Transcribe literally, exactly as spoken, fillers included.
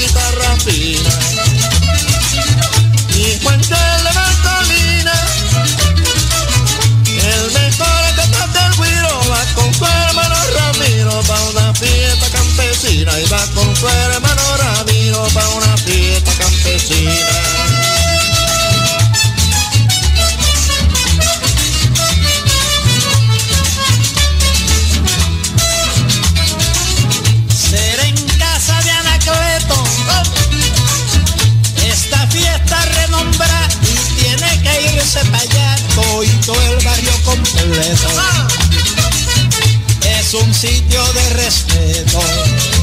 guitarra fina. Y Juancho el de Bartolina, el mejor cantante del güiro, va con su hermano Ramiro pa' una fiesta campesina. Y va con su hermano Ramiro pa' una fiesta campesina. Para allá, todo el barrio completo. Es un sitio de respeto.